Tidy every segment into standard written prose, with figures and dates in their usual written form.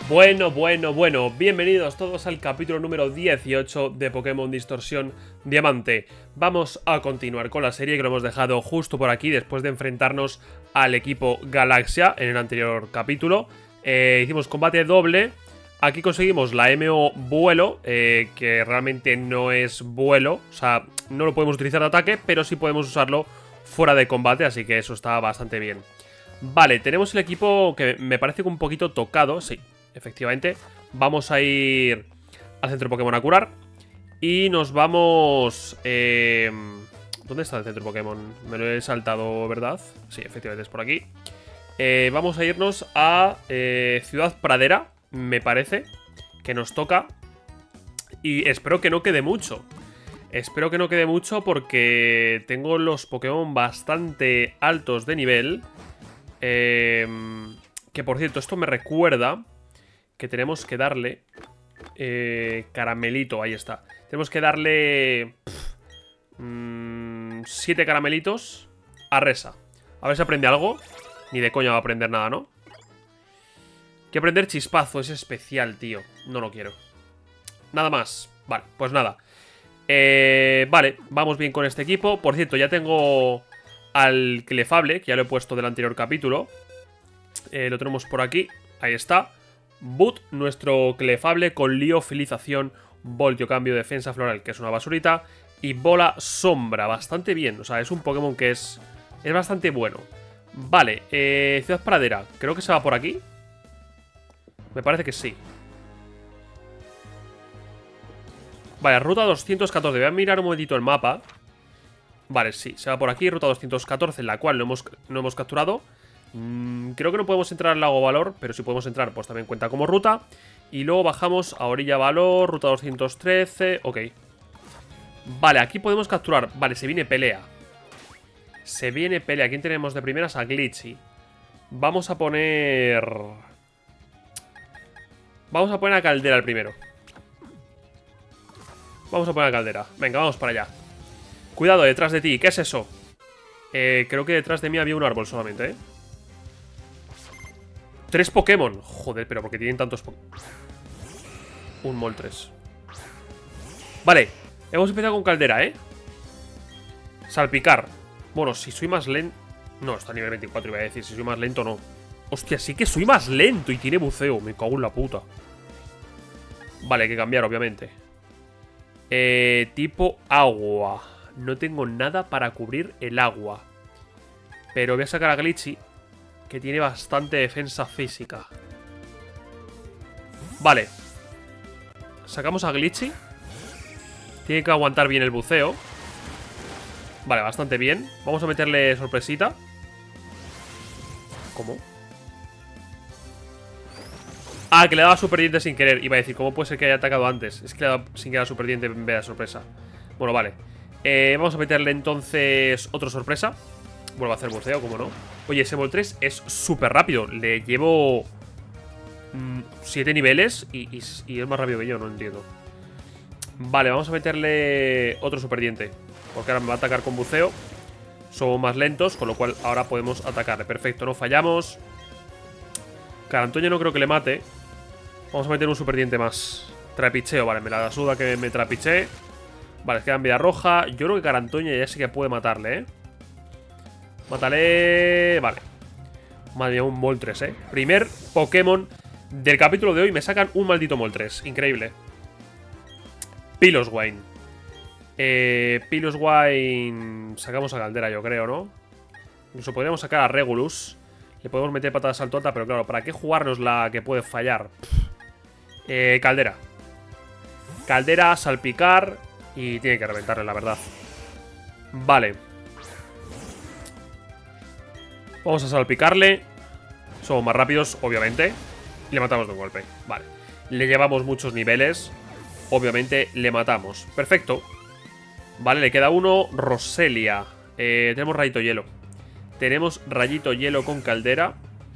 Bueno, bienvenidos todos al capítulo número 18 de Pokémon Distorsión Diamante. Vamos a continuar con la serie que lo hemos dejado justo por aquí después de enfrentarnos al equipo Galaxia en el anterior capítulo. Hicimos combate doble, aquí conseguimos la MO vuelo, que realmente no es vuelo, o sea, no lo podemos utilizar de ataque, pero sí podemos usarlo fuera de combate, así que eso está bastante bien. Vale, tenemos el equipo que me parece que un poquito tocado, sí. Efectivamente, vamos a ir al centro Pokémon a curar. Y nos vamos... ¿dónde está el centro Pokémon? Me lo he saltado, ¿verdad? Sí, efectivamente es por aquí. Vamos a irnos a Ciudad Pradera, me parece, que nos toca. Y espero que no quede mucho. Espero que no quede mucho porque tengo los Pokémon bastante altos de nivel. Que por cierto, esto me recuerda que tenemos que darle caramelito, ahí está. Tenemos que darle 7 caramelitos a Resa. A ver si aprende algo. Ni de coña va a aprender nada, ¿no? Quiero aprender chispazo, es especial, tío. No lo quiero. Nada más. Vale, pues nada. Vale, vamos bien con este equipo. Por cierto, ya tengo al Clefable, que ya lo he puesto del anterior capítulo. Lo tenemos por aquí. Ahí está. Boot, nuestro Clefable con liofilización, voltio cambio, defensa floral, que es una basurita, y bola sombra, bastante bien. O sea, es un Pokémon que es bastante bueno. Vale, Ciudad Pradera, creo que se va por aquí. Me parece que sí. Vale, ruta 214, voy a mirar un momentito el mapa. Vale, sí, se va por aquí, ruta 214, en la cual no hemos capturado. Creo que no podemos entrar al lago Valor, pero si podemos entrar, pues también cuenta como ruta. Y luego bajamos a Orilla Valor, ruta 213, ok. Vale, aquí podemos capturar. Vale, se viene pelea. Se viene pelea. ¿Quién tenemos de primeras? A Glitchy. Vamos a poner... Vamos a poner a Caldera el primero. Vamos a poner a Caldera. Venga, vamos para allá. Cuidado, detrás de ti. ¿Qué es eso? Creo que detrás de mí había un árbol solamente, ¿eh? 3 Pokémon. Joder, pero ¿por qué tienen tantos Pokémon? Un Moltres. Vale, hemos empezado con Caldera, ¿eh? Salpicar. Bueno, si soy más lento... No, está a nivel 24, iba a decir. Si soy más lento, no. Hostia, sí que soy más lento y tiene buceo. Me cago en la puta. Vale, hay que cambiar, obviamente. Tipo agua. No tengo nada para cubrir el agua. Pero voy a sacar a Glitchy, que tiene bastante defensa física. Vale. Sacamos a Glitchy. Tiene que aguantar bien el buceo. Vale, bastante bien. Vamos a meterle sorpresita. ¿Cómo? Ah, que le daba super diente sin querer. Iba a decir, ¿cómo puede ser que haya atacado antes? Es que le daba sin querer super diente en vez de sorpresa. Bueno, vale. Vamos a meterle entonces otra sorpresa. Vuelvo a hacer buceo, ¿cómo no? Oye, ese Moltres es súper rápido. Le llevo 7 niveles y es más rápido que yo, no entiendo. Vale, vamos a meterle otro super diente, porque ahora me va a atacar con buceo. Somos más lentos, con lo cual ahora podemos atacarle. Perfecto, no fallamos. Carantoña no creo que le mate. Vamos a meter un super diente más. Trapicheo, vale, me la suda que me trapiche. Vale, queda en vida roja. Yo creo que Carantoña ya sí que puede matarle, ¿eh? Mátale. Vale. Madre mía, un Moltres, ¿eh? Primer Pokémon del capítulo de hoy. Me sacan un maldito Moltres. Increíble. Piloswine. Piloswine. Sacamos a Caldera, yo creo, ¿no? Incluso podríamos sacar a Regulus. Le podemos meter patada de salto alta, pero claro, ¿para qué jugarnos la que puede fallar? Caldera. Caldera, salpicar. Y tiene que reventarle, la verdad. Vale. Vamos a salpicarle. Somos más rápidos, obviamente. Y le matamos de un golpe. Vale. Le llevamos muchos niveles. Obviamente le matamos. Perfecto. Vale, le queda uno. Roselia. Tenemos rayito hielo. Tenemos rayito hielo con Caldera.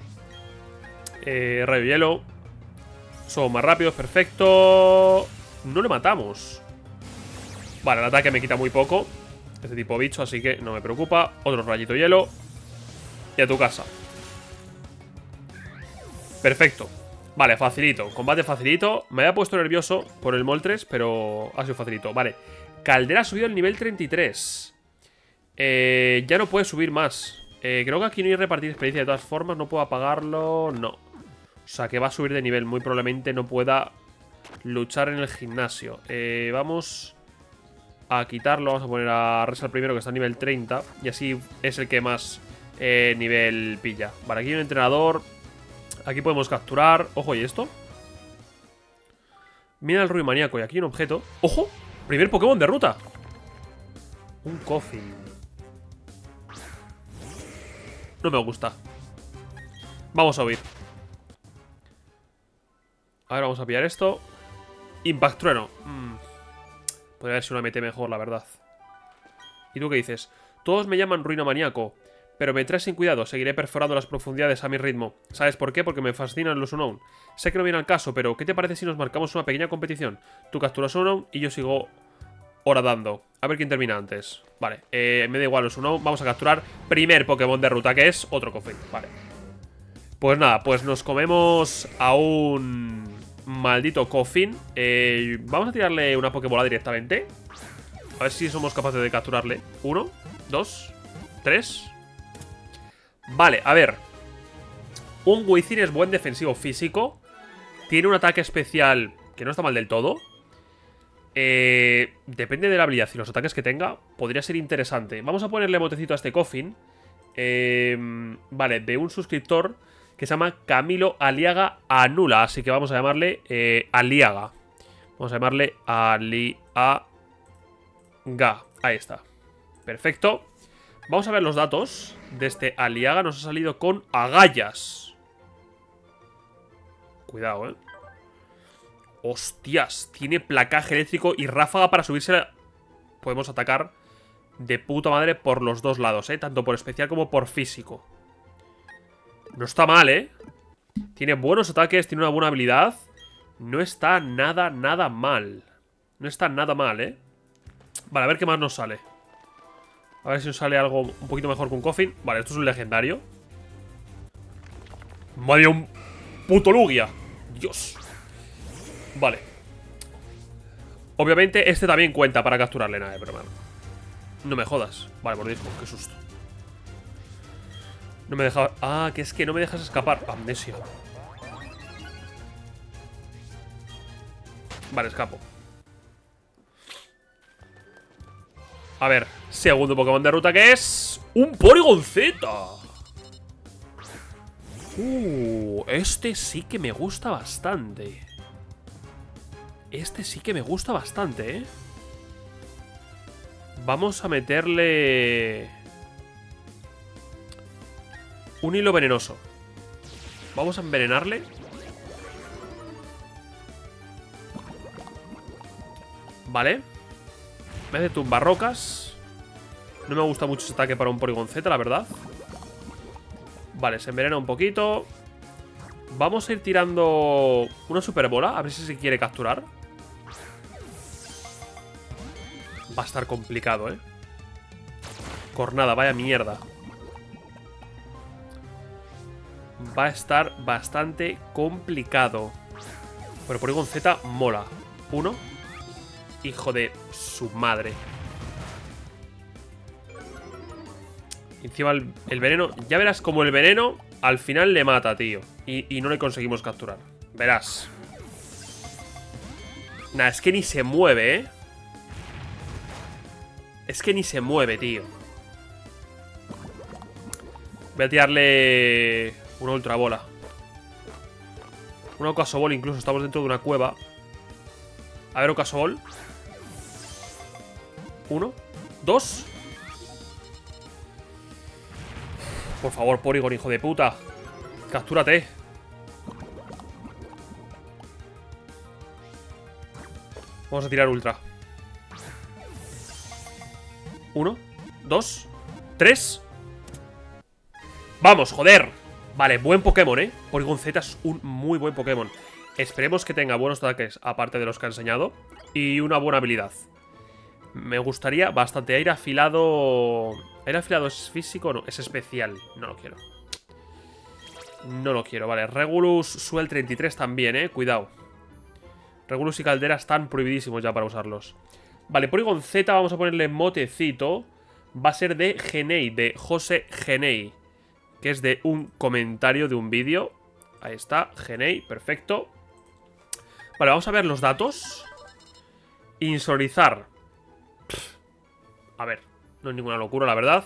Rayo hielo. Somos más rápidos, perfecto. No le matamos. Vale, el ataque me quita muy poco este tipo de bicho, así que no me preocupa. Otro rayito hielo. Y a tu casa. Perfecto. Vale, facilito. Combate facilito. Me había puesto nervioso por el Moltres, pero ha sido facilito. Vale. Caldera ha subido al nivel 33. Ya no puede subir más. Creo que aquí no hay repartir experiencia de todas formas. No puedo apagarlo. No. O sea que va a subir de nivel. Muy probablemente no pueda luchar en el gimnasio. Vamos a quitarlo. Vamos a poner a Resal primero, que está a nivel 30. Y así es el que más nivel pilla. Vale, aquí hay un entrenador. Aquí podemos capturar. Ojo, ¿y esto? Mira el ruido maníaco. Y aquí hay un objeto. ¡Ojo! Primer Pokémon de ruta. Un Koffing. No me gusta. Vamos a huir. A ver, vamos a pillar esto. Impact Trueno. Podría haber sido una MT mejor, la verdad. ¿Y tú qué dices? Todos me llaman Ruina Maníaco, pero me traes sin cuidado. Seguiré perforando las profundidades a mi ritmo. ¿Sabes por qué? Porque me fascinan los Unown. Sé que no viene al caso, pero ¿qué te parece si nos marcamos una pequeña competición? Tú capturas Unown y yo sigo horadando. A ver quién termina antes. Vale, me da igual los Unown. Vamos a capturar primer Pokémon de ruta, que es otro Koffing. Vale. Pues nada, pues nos comemos a un maldito Koffing. Vamos a tirarle una Pokébola directamente. A ver si somos capaces de capturarle. 1, 2, 3. Vale, a ver. Un Weezing es buen defensivo físico. Tiene un ataque especial que no está mal del todo. Depende de la habilidad y los ataques que tenga. Podría ser interesante. Vamos a ponerle botecito a este Koffing. Vale, de un suscriptor que se llama Camilo Aliaga Anula. Así que vamos a llamarle Aliaga. Vamos a llamarle Aliaga. Ahí está. Perfecto. Vamos a ver los datos de este Aliaga. Nos ha salido con agallas. Cuidado, Hostias, tiene placaje eléctrico y ráfaga para subirse. Podemos atacar de puta madre por los dos lados, tanto por especial como por físico. No está mal, Tiene buenos ataques, tiene una buena habilidad. No está nada mal. No está nada mal, Vale, a ver qué más nos sale. A ver si nos sale algo un poquito mejor que un Koffing. Vale, esto es un legendario. Madre, un puto Lugia. Dios. Vale. Obviamente este también cuenta para capturarle. Nada, pero bueno. No me jodas. Vale, por Dios, qué susto. No me deja... Ah, que es que no me dejas escapar. Amnesia. Vale, escapo. A ver, segundo Pokémon de ruta, que es un Porygon Z. Este sí que me gusta bastante. Este sí que me gusta bastante, Vamos a meterle un hilo venenoso. Vamos a envenenarle. Vale. Me hace tumbar rocas. No me gusta mucho ese ataque para un Porygon Z, la verdad. Vale, se envenena un poquito. Vamos a ir tirando una super bola. A ver si se quiere capturar. Va a estar complicado, Cornada, vaya mierda. Va a estar bastante complicado. Pero Porygon Z mola. 1. Hijo de su madre. Encima el veneno. Ya verás como el veneno al final le mata, tío. Y no le conseguimos capturar. Verás. Nah, es que ni se mueve, Es que ni se mueve, tío. Voy a tirarle una ultra bola. Una ocasobol incluso. Estamos dentro de una cueva. A ver, ocasobol. 1, 2. Por favor, Porygon, hijo de puta. Captúrate. Vamos a tirar ultra. 1, 2, 3. ¡Vamos, joder! Vale, buen Pokémon, Porygon Z es un muy buen Pokémon. Esperemos que tenga buenos ataques, aparte de los que ha enseñado. Y una buena habilidad. Me gustaría bastante. Aire afilado... ¿Aire afilado es físico o no? Es especial. No lo quiero. No lo quiero, vale. Regulus sube el 33 también, cuidado. Regulus y Caldera están prohibidísimos ya para usarlos. Vale, Porygon Z vamos a ponerle motecito. Va a ser de Genei, de José Genei, que es de un comentario de un vídeo. Ahí está, Genei, perfecto. Vale, vamos a ver los datos. Insonorizar. A ver, no es ninguna locura, la verdad.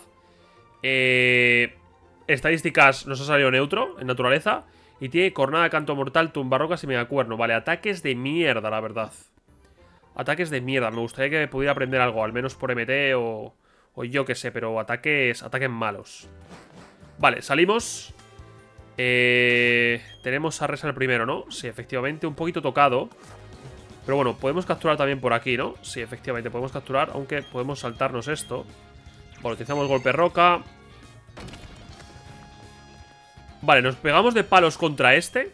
Estadísticas nos ha salido neutro en naturaleza. Y tiene cornada, canto mortal, tumbarrocas y megacuerno. Vale, ataques de mierda, la verdad. Ataques de mierda. Me gustaría que pudiera aprender algo, al menos por MT o yo que sé, pero ataques malos. Vale, salimos. Tenemos a Resa el primero, ¿no? Sí, efectivamente, un poquito tocado. Pero bueno, podemos capturar también por aquí, ¿no? Sí, efectivamente, podemos capturar, aunque podemos saltarnos esto. Bueno, utilizamos golpe roca. Vale, nos pegamos de palos contra este.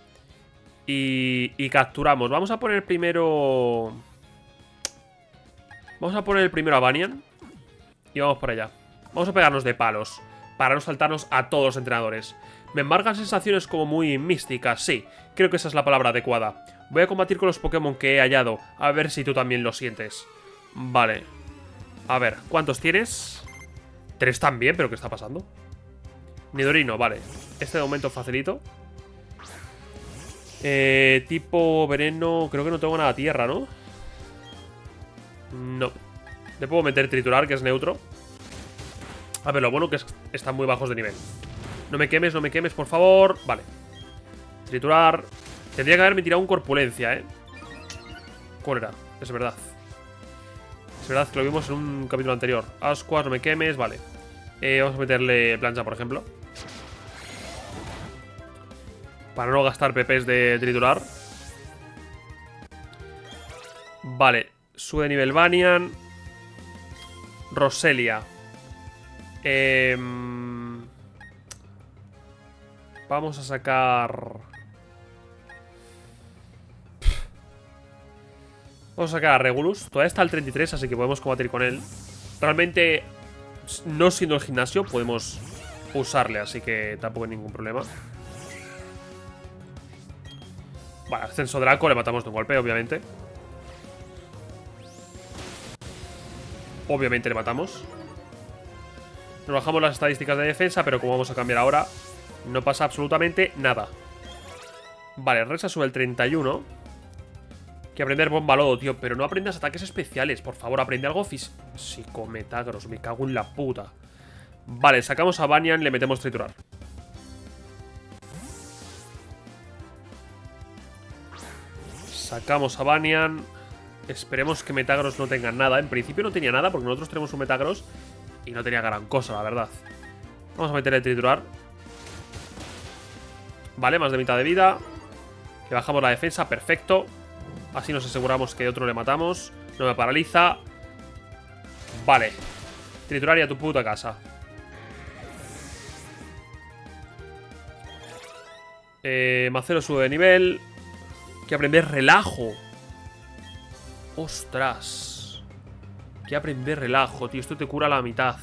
Y capturamos. Vamos a poner primero... Vamos a poner primero a Banyan. Y vamos por allá. Vamos a pegarnos de palos para no saltarnos a todos los entrenadores. Me embargan sensaciones como muy místicas. Sí, creo que esa es la palabra adecuada. Voy a combatir con los Pokémon que he hallado. A ver si tú también lo sientes. Vale. A ver, ¿cuántos tienes? 3 también, ¿pero qué está pasando? Nidorino, vale. Este de momento facilito. Tipo veneno. Creo que no tengo nada tierra, ¿no? No. Le puedo meter triturar, que es neutro. A ver, lo bueno que están muy bajos de nivel. No me quemes, por favor. Vale. Triturar. Tendría que haberme tirado un corpulencia, ¿Cuál era? Es verdad. Es verdad que lo vimos en un capítulo anterior. Ascuas, no me quemes, vale. Vamos a meterle plancha, por ejemplo. Para no gastar PPs de triturar. Vale. Sube de nivel Banyan. Roselia. Vamos a sacar... Vamos a sacar a Regulus. Todavía está al 33, así que podemos combatir con él. Realmente, no siendo el gimnasio, podemos usarle, así que tampoco hay ningún problema. Vale, ascenso Draco, le matamos de un golpe, obviamente. Obviamente le matamos. Nos bajamos las estadísticas de defensa, pero como vamos a cambiar ahora, no pasa absolutamente nada. Vale, Resa sube el 31. Que aprender bomba lodo, tío. Pero no aprendas ataques especiales, por favor, aprende algo físico. Metagros, me cago en la puta. Vale, sacamos a Banyan, le metemos triturar. Sacamos a Banyan. Esperemos que Metagros no tenga nada. En principio no tenía nada, porque nosotros tenemos un Metagros y no tenía gran cosa, la verdad. Vamos a meterle triturar. Vale, más de mitad de vida. Le bajamos la defensa, perfecto. Así nos aseguramos que otro le matamos. No me paraliza. Vale. Triturar y a tu puta casa. Macero sube de nivel. Hay que aprender relajo. Ostras. Hay que aprender relajo, tío. Esto te cura la mitad.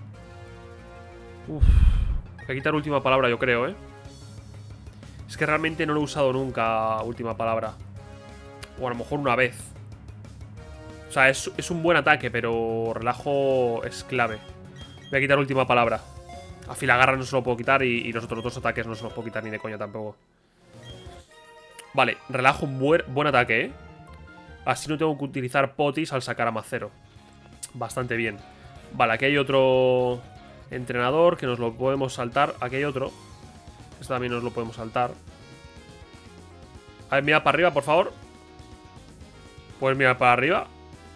Uf. Voy a quitar última palabra, yo creo, Es que realmente no lo he usado nunca, última palabra. O a lo mejor una vez. O sea, es un buen ataque, pero relajo es clave. Voy a quitar última palabra. Afilagarra no se lo puedo quitar y los otros dos ataques no se los puedo quitar ni de coña tampoco. Vale, relajo, buen ataque, Así no tengo que utilizar potis al sacar a Macero. Bastante bien. Vale, aquí hay otro entrenador que nos lo podemos saltar. Aquí hay otro. Este también nos lo podemos saltar. A ver, mira para arriba, por favor. Puedes mirar para arriba.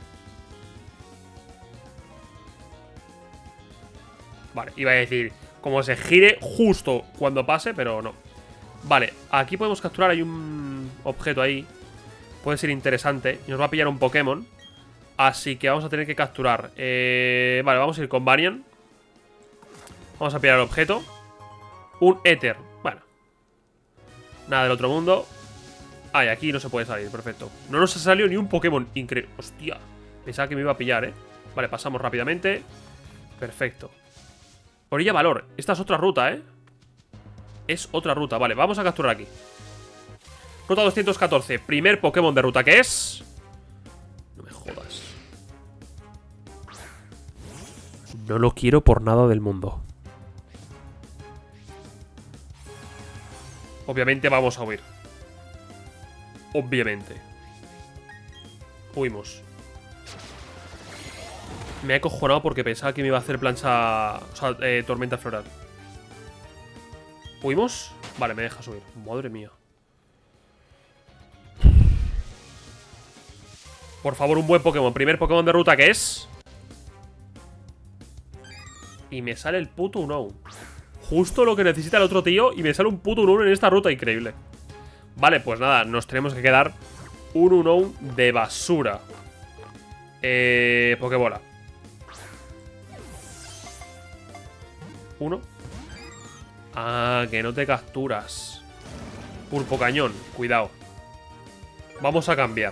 Vale, iba a decir como se gire justo cuando pase, pero no. Vale, aquí podemos capturar. Hay un objeto ahí. Puede ser interesante. Y nos va a pillar un Pokémon. Así que vamos a tener que capturar. Vale, vamos a ir con Banyan. Vamos a pillar el objeto. Un éter. Bueno. Nada del otro mundo. Ah, y aquí no se puede salir, perfecto. No nos ha salido ni un Pokémon increíble. Hostia, pensaba que me iba a pillar, Vale, pasamos rápidamente. Perfecto. Orilla Valor, esta es otra ruta, es otra ruta. Vale, vamos a capturar aquí. Ruta 214. Primer Pokémon de ruta, ¿qué es? No me jodas. No lo quiero por nada del mundo. Obviamente vamos a huir. Obviamente. Huimos. Me he acojonado porque pensaba que me iba a hacer plancha... O sea, tormenta floral. ¿Huimos? Vale, me deja subir. Madre mía. Por favor, un buen Pokémon. Primer Pokémon de ruta, ¿qué es? Y me sale el puto Unown. Justo lo que necesita el otro tío. Y me sale un puto Unown en esta ruta. Increíble. Vale, pues nada, nos tenemos que quedar un Unown de basura. Pokébola. Uno. Ah, que no te capturas. Pulpo cañón, cuidado. Vamos a cambiar.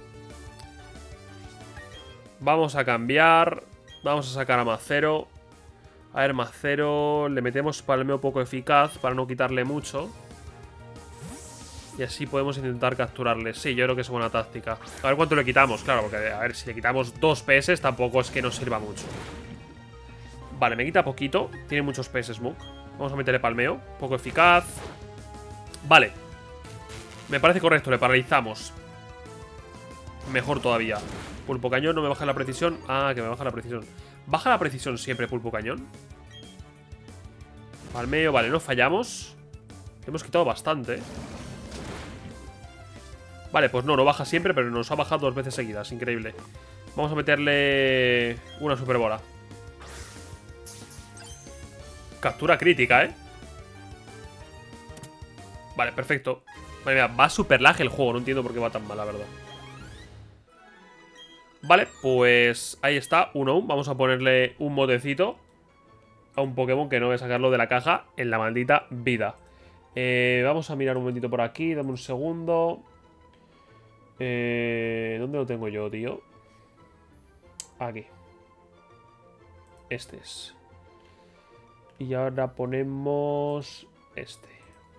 Vamos a cambiar. Vamos a sacar a Macero. A ver, Macero. Le metemos palmeo poco eficaz para no quitarle mucho. Y así podemos intentar capturarle. Sí, yo creo que es buena táctica. A ver cuánto le quitamos, claro, porque a ver, si le quitamos 2 PS tampoco es que nos sirva mucho. Vale, me quita poquito. Tiene muchos PS, Muk. Vamos a meterle palmeo. Poco eficaz. Vale. Me parece correcto, le paralizamos. Mejor todavía. Pulpo cañón, no me baja la precisión. Ah, que me baja la precisión. ¿Baja la precisión siempre pulpo cañón? Palmeo, vale, no fallamos. Hemos quitado bastante. Vale, pues no baja siempre, pero nos ha bajado 2 veces seguidas. Increíble. Vamos a meterle una superbola. Captura crítica, ¿eh? Vale, perfecto. Vale, mira, va super lag el juego. No entiendo por qué va tan mal, la verdad. Vale, pues ahí está, Unown. Vamos a ponerle un motecito a un Pokémon que no voy a sacarlo de la caja en la maldita vida. Vamos a mirar un momentito por aquí. Dame un segundo. ¿Dónde lo tengo yo, tío? Aquí. Este es. Y ahora ponemos este.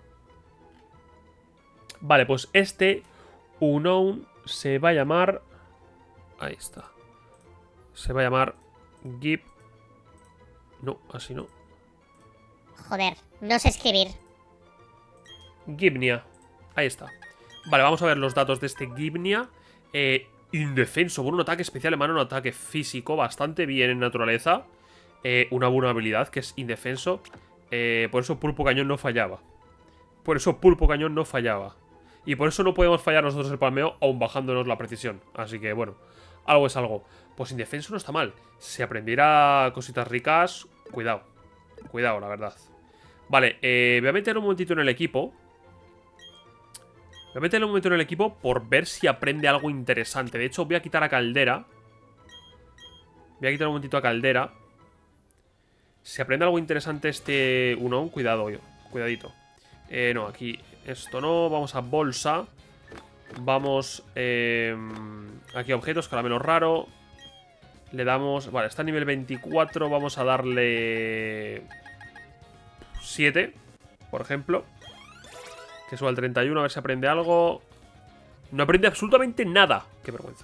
Vale, pues este Unown se va a llamar... Ahí está. Se va a llamar Gip. No, así no. Joder, no sé escribir. Gibnia. Ahí está. Vale, vamos a ver los datos de este Gibnia. Indefenso, con un ataque especial en mano, un ataque físico bastante bien en naturaleza. Una buena habilidad que es indefenso. Por eso Pulpo Cañón no fallaba. Por eso Pulpo Cañón no fallaba. Y por eso no podemos fallar nosotros el palmeo, aún bajándonos la precisión. Así que bueno, algo es algo. Pues indefenso no está mal. Si aprendiera cositas ricas, cuidado. Cuidado, la verdad. Vale, voy a meter un momentito en el equipo. Voy a meterle un momento en el equipo por ver si aprende algo interesante. De hecho, voy a quitar a Caldera. Voy a quitar un momentito a Caldera. Si aprende algo interesante este Unown, cuidado, cuidadito. No, aquí esto no. Vamos a bolsa. Vamos aquí a objetos, caramelo raro. Le damos... Vale, está a nivel 24. Vamos a darle 7, por ejemplo. Que suba al 31, a ver si aprende algo. No aprende absolutamente nada. Qué vergüenza.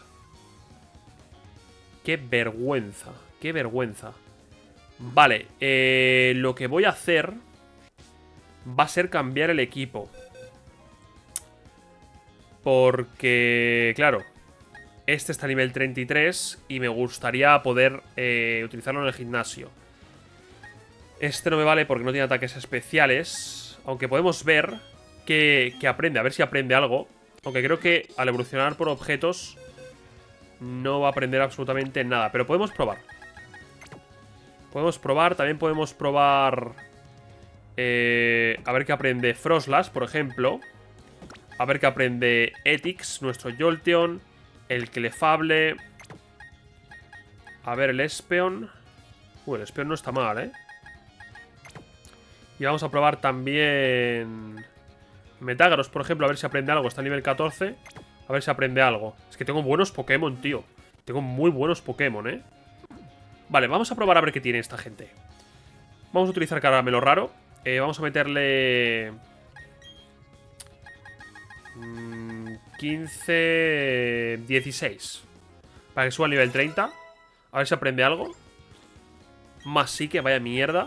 Qué vergüenza. Qué vergüenza. Vale, lo que voy a hacer va a ser cambiar el equipo. Porque, claro, este está a nivel 33 y me gustaría poder utilizarlo en el gimnasio. Este no me vale porque no tiene ataques especiales. Aunque podemos ver que aprende, a ver si aprende algo. Aunque creo que al evolucionar por objetos no va a aprender absolutamente nada. Pero podemos probar. Podemos probar, también podemos probar a ver qué aprende Frostlass, por ejemplo. A ver qué aprende Etix, nuestro Jolteon. El Clefable. A ver, el Espeon. El Espeon no está mal, ¿eh? Y vamos a probar también Metagross, por ejemplo, a ver si aprende algo. Está a nivel 14. A ver si aprende algo. Es que tengo buenos Pokémon, tío. Tengo muy buenos Pokémon, ¿eh? Vale, vamos a probar a ver qué tiene esta gente. Vamos a utilizar caramelo raro. Vamos a meterle... 15... 16. Para que suba al nivel 30. A ver si aprende algo. Más sí que vaya mierda.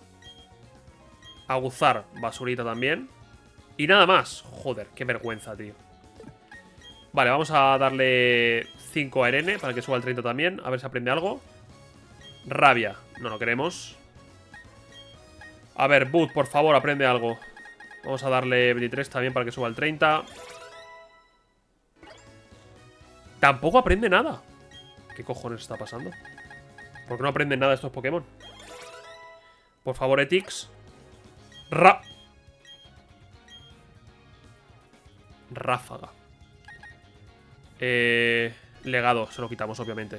Aguzar, basurita también. Y nada más. Joder, qué vergüenza, tío. Vale, vamos a darle 5 a Irene para que suba al 30 también. A ver si aprende algo. Rabia, no lo queremos. A ver, Bud, por favor, aprende algo. Vamos a darle 23 también para que suba al 30. Tampoco aprende nada. ¿Qué cojones está pasando? ¿Por qué no aprenden nada estos Pokémon? Por favor, Etix. Ráfaga. Legado, se lo quitamos, obviamente.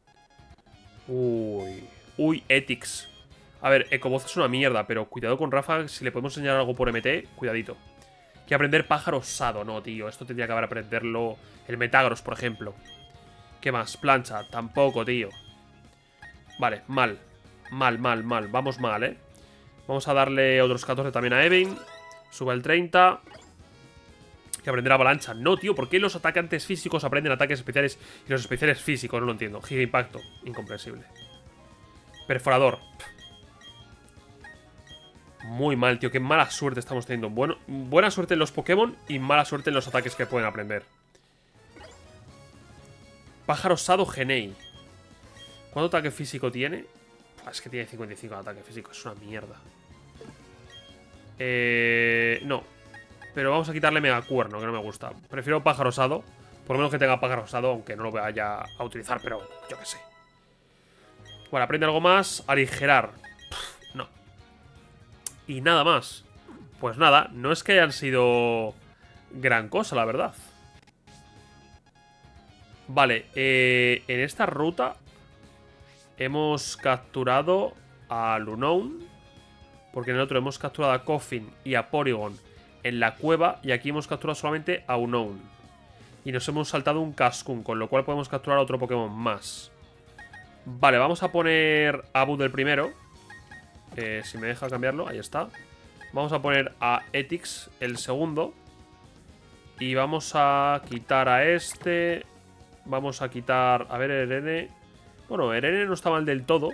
Uy, Etix. A ver, Ecoboz es una mierda, pero cuidado con Ráfaga. Si le podemos enseñar algo por MT, cuidadito. Hay que aprender pájaro osado, no, tío. Esto tendría que haber aprenderlo el Metagross, por ejemplo. ¿Qué más? Plancha, tampoco, tío. Vale, mal. Mal. Vamos mal, ¿eh? Vamos a darle otros 14 también a Evan. Sube el 30. Hay que aprender avalancha. No, tío, ¿por qué los atacantes físicos aprenden ataques especiales y los especiales físicos? No lo entiendo. Giga impacto. Incomprensible. Perforador. Muy mal, tío. Qué mala suerte estamos teniendo. Buena suerte en los Pokémon y mala suerte en los ataques que pueden aprender. Pájaro osado Genei. ¿Cuánto ataque físico tiene? Es que tiene 55 de ataque físico. Es una mierda. No. Pero vamos a quitarle Megacuerno, que no me gusta. Prefiero pájaro osado. Por lo menos que tenga pájaro osado, aunque no lo vaya a utilizar, pero yo qué sé. Bueno, aprende algo más. Aligerar. No. Y nada más. Pues nada, no es que hayan sido gran cosa, la verdad. Vale, en esta ruta hemos capturado a Lunown, porque en el otro hemos capturado a Coffin y a Porygon en la cueva, y aquí hemos capturado solamente a Unown. Y nos hemos saltado un Cascoon, con lo cual podemos capturar a otro Pokémon más. Vale, vamos a poner a Bud el primero. Si me deja cambiarlo, ahí está. Vamos a poner a Etix el segundo. Y vamos a quitar a este. Vamos a quitar... A ver, Irene. Bueno, Irene no está mal del todo.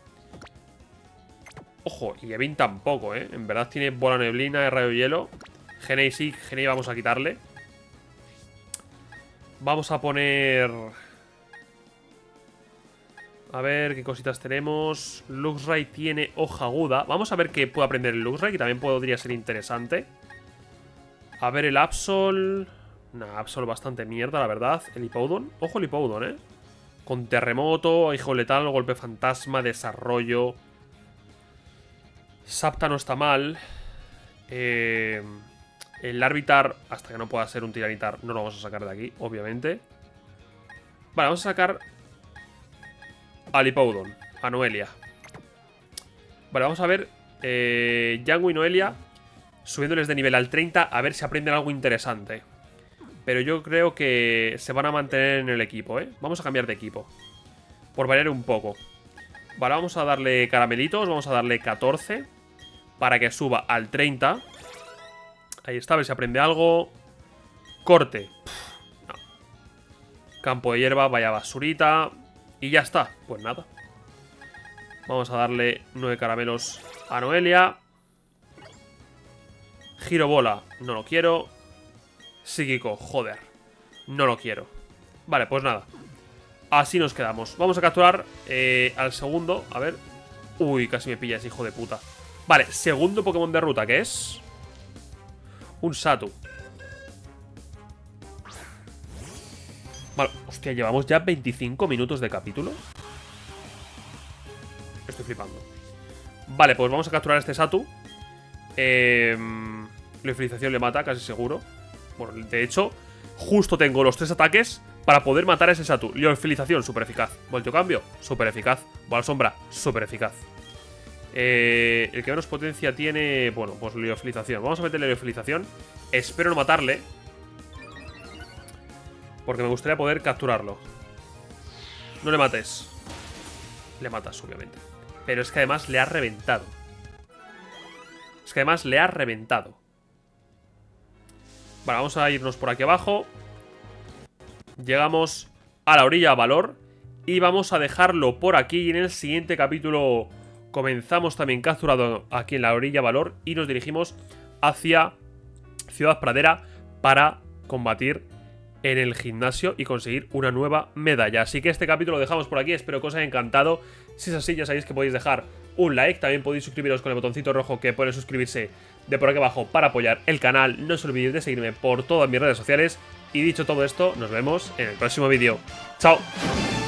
Ojo, y Evan tampoco, ¿eh? En verdad tiene bola neblina, rayo hielo. Genei sí, Genei vamos a quitarle. Vamos a poner... A ver qué cositas tenemos. Luxray tiene hoja aguda. Vamos a ver qué puede aprender el Luxray, que también podría ser interesante. A ver el Absol. Nah, Absol bastante mierda, la verdad. El Hippowdon. Ojo el Hippowdon, ¿eh? Con terremoto, hijo letal, golpe fantasma, desarrollo. Sapta no está mal. El Larvitar, hasta que no pueda ser un Tiranitar, no lo vamos a sacar de aquí, obviamente. Vale, vamos a sacar al Hippowdon, a Noelia. Vale, vamos a ver Yango y Noelia, subiéndoles de nivel al 30, a ver si aprenden algo interesante. Pero yo creo que se van a mantener en el equipo, ¿eh? Vamos a cambiar de equipo, por variar un poco. Vale, vamos a darle caramelitos, vamos a darle 14 para que suba al 30. Ahí está, a ver si aprende algo. Corte. No. Campo de hierba, vaya basurita. Y ya está, pues nada. Vamos a darle 9 caramelos a Noelia. Girobola, no lo quiero. Psíquico, joder, no lo quiero. Vale, pues nada, así nos quedamos. Vamos a capturar al segundo, a ver. Uy, casi me pillas, hijo de puta. Vale, segundo Pokémon de ruta, que es un Satu. Vale, hostia, llevamos ya 25 minutos de capítulo. Estoy flipando. Vale, pues vamos a capturar a este Satu. Liofilización le mata, casi seguro. Bueno, de hecho, justo tengo los 3 ataques para poder matar a ese Satu. Liofilización, súper eficaz. Voltio cambio, súper eficaz. Bola sombra, súper eficaz. El que menos potencia tiene... Bueno, pues liofilización. Vamos a meterle liofilización. Espero no matarle, porque me gustaría poder capturarlo. No le mates. Le matas, obviamente. Pero es que además le ha reventado. Es que además le ha reventado. Vale, vamos a irnos por aquí abajo. Llegamos a la orilla Valor. Y vamos a dejarlo por aquí. Y en el siguiente capítulo comenzamos también capturado aquí en la orilla Valor. Y nos dirigimos hacia Ciudad Pradera para combatir en el gimnasio y conseguir una nueva medalla. Así que este capítulo lo dejamos por aquí. Espero que os haya encantado. Si es así, ya sabéis que podéis dejar un like. También podéis suscribiros con el botoncito rojo que pone suscribirse de por aquí abajo para apoyar el canal. No os olvidéis de seguirme por todas mis redes sociales. Y dicho todo esto, nos vemos en el próximo vídeo. ¡Chao!